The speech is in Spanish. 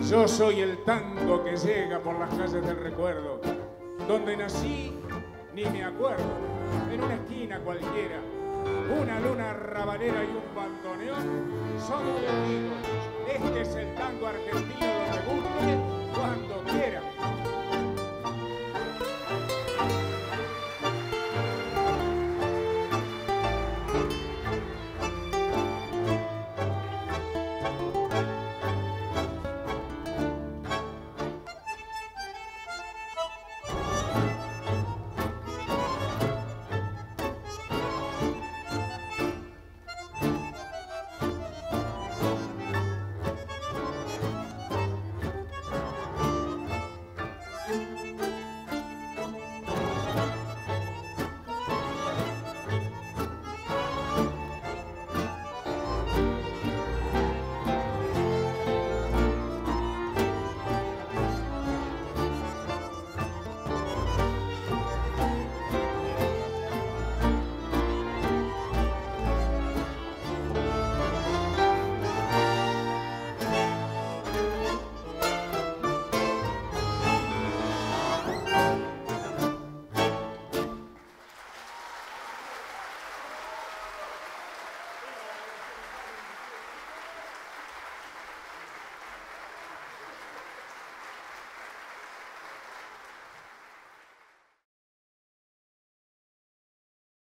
Yo soy el tango que llega por las calles del recuerdo. Donde nací, ni me acuerdo. En una esquina cualquiera, una luna rabanera y un bandoneón son testigos. Este es el tango argentino donde guste, cuando quiera.